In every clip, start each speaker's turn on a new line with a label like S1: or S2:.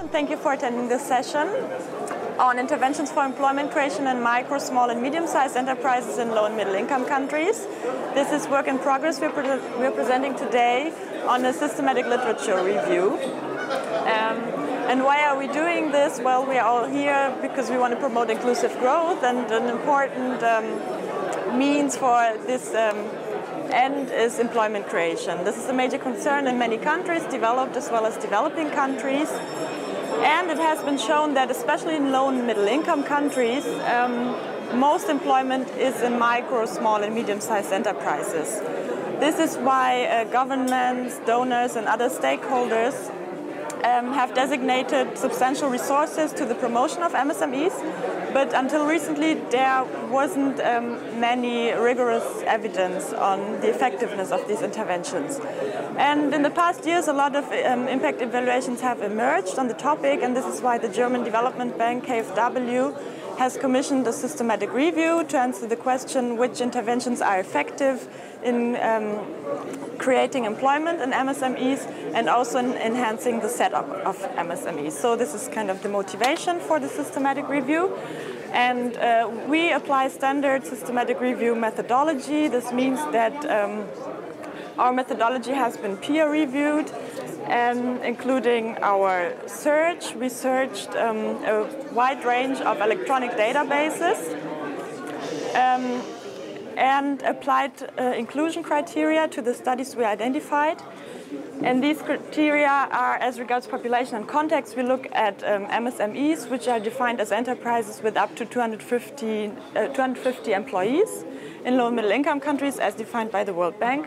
S1: Thank you for attending this session on interventions for employment creation in micro, small and medium-sized enterprises in low and middle-income countries. This is work in progress we're presenting today on a systematic literature review. And why are we doing this? Well, we are all here because we want to promote inclusive growth, and an important means for this end is employment creation. This is a major concern in many countries, developed as well as developing countries. And it has been shown that especially in low and middle income countries, most employment is in micro, small and medium-sized enterprises. This is why governments, donors and other stakeholders have designated substantial resources to the promotion of MSMEs, but until recently there wasn't many rigorous evidence on the effectiveness of these interventions. And in the past years a lot of impact evaluations have emerged on the topic, and this is why the German Development Bank, KfW, has commissioned a systematic review to answer the question which interventions are effective in creating employment in MSMEs and also in enhancing the setup of MSMEs. So this is kind of the motivation for the systematic review. And we apply standard systematic review methodology. This means that our methodology has been peer reviewed, including our search. We searched a wide range of electronic databases and applied inclusion criteria to the studies we identified. And these criteria are, as regards population and context, we look at MSMEs, which are defined as enterprises with up to 250 employees in low and middle income countries as defined by the World Bank.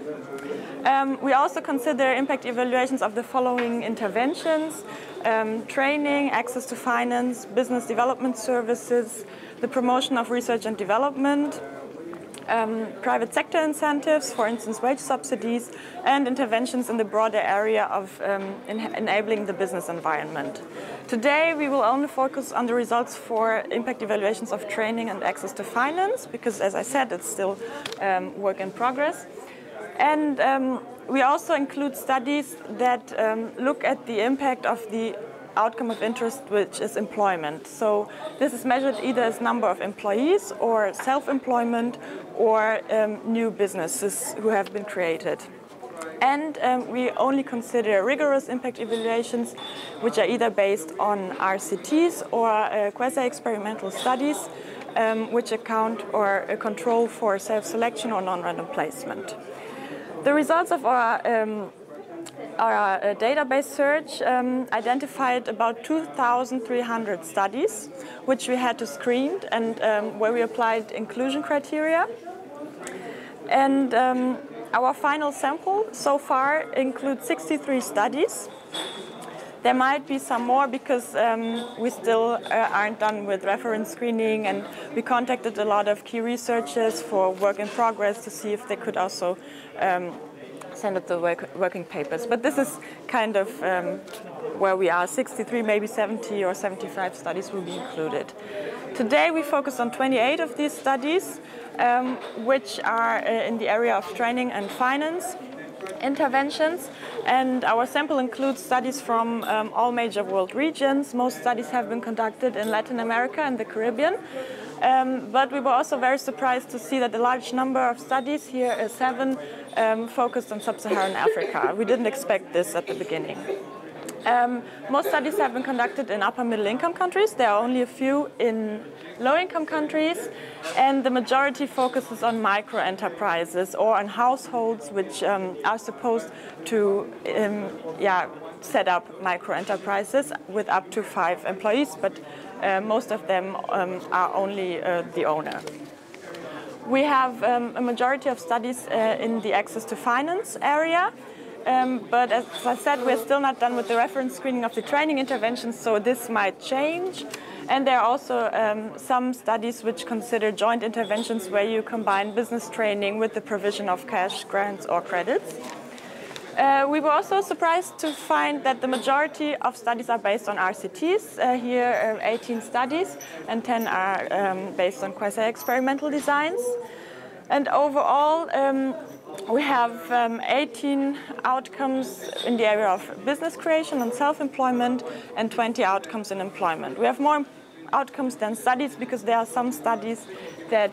S1: We also consider impact evaluations of the following interventions: training, access to finance, business development services, the promotion of research and development, private sector incentives, for instance wage subsidies, and interventions in the broader area of enabling the business environment. Today we will only focus on the results for impact evaluations of training and access to finance, because as I said, it's still work in progress. And we also include studies that look at the impact of the outcome of interest, which is employment. So this is measured either as number of employees or self-employment or new businesses who have been created. And we only consider rigorous impact evaluations, which are either based on RCTs or quasi-experimental studies, which account or control for self-selection or non-random placement. The results of our database search identified about 2,300 studies, which we had to screen and where we applied inclusion criteria. And our final sample so far includes 63 studies. There might be some more because we still aren't done with reference screening, and we contacted a lot of key researchers for work in progress to see if they could also send us the working papers. But this is kind of where we are. 63, maybe 70 or 75 studies will be included. Today we focus on 28 of these studies, which are in the area of training and finance interventions. And our sample includes studies from all major world regions. Most studies have been conducted in Latin America and the Caribbean. But we were also very surprised to see that a large number of studies, here 7, focused on sub-Saharan Africa. We didn't expect this at the beginning. Most studies have been conducted in upper middle income countries. There are only a few in low income countries, and the majority focuses on micro enterprises or on households which are supposed to set up micro enterprises with up to 5 employees, but most of them are only the owner. We have a majority of studies in the access to finance area, but as I said, we're still not done with the reference screening of the training interventions, so this might change. And there are also some studies which consider joint interventions where you combine business training with the provision of cash, grants or credits. We were also surprised to find that the majority of studies are based on RCTs. Here 18 studies and 10 are based on quasi-experimental designs. And overall, We have 18 outcomes in the area of business creation and self-employment and 20 outcomes in employment. We have more outcomes than studies because there are some studies that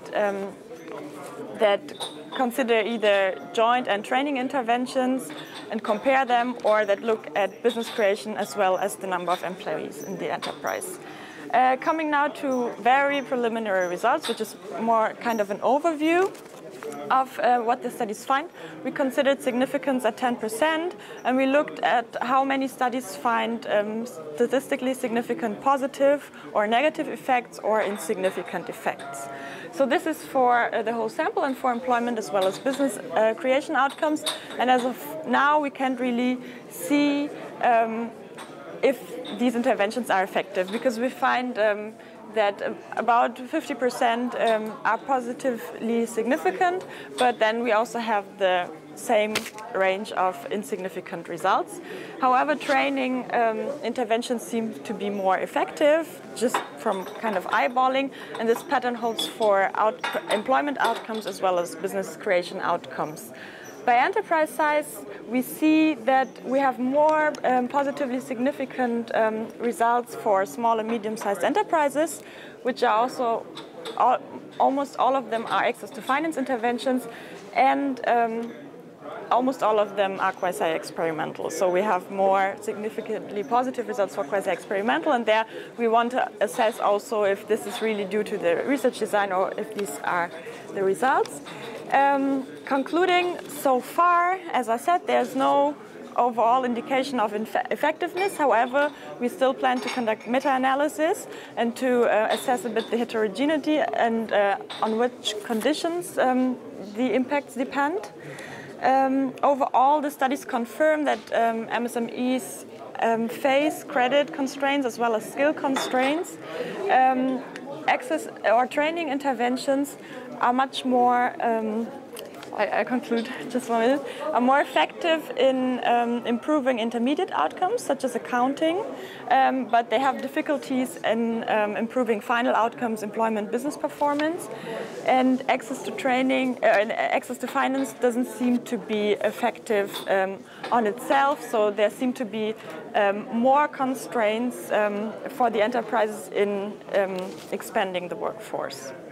S1: consider either joint and training interventions and compare them, or that look at business creation as well as the number of employees in the enterprise. Coming now to very preliminary results, which is more kind of an overview of what the studies find. We considered significance at 10%, and we looked at how many studies find statistically significant positive or negative effects or insignificant effects. So this is for the whole sample and for employment as well as business creation outcomes. And as of now, we can't really see if these interventions are effective, because we find that about 50% are positively significant, but then we also have the same range of insignificant results. However, training interventions seem to be more effective, just from kind of eyeballing, and this pattern holds for employment outcomes as well as business creation outcomes. By enterprise size, we see that we have more positively significant results for small and medium-sized enterprises, which are also, almost all of them are access to finance interventions, and almost all of them are quasi-experimental. So we have more significantly positive results for quasi-experimental, and there we want to assess also if this is really due to the research design or if these are the results. Concluding, so far, as I said, there's no overall indication of effectiveness. However, we still plan to conduct meta-analysis and to assess a bit the heterogeneity and on which conditions the impacts depend. Overall, the studies confirm that MSMEs face credit constraints as well as skill constraints. Access or training interventions are much more, I conclude just 1 minute, are more effective in improving intermediate outcomes such as accounting, but they have difficulties in improving final outcomes, employment, business performance, and access to training, access to finance doesn't seem to be effective on itself, so there seem to be more constraints for the enterprises in expanding the workforce.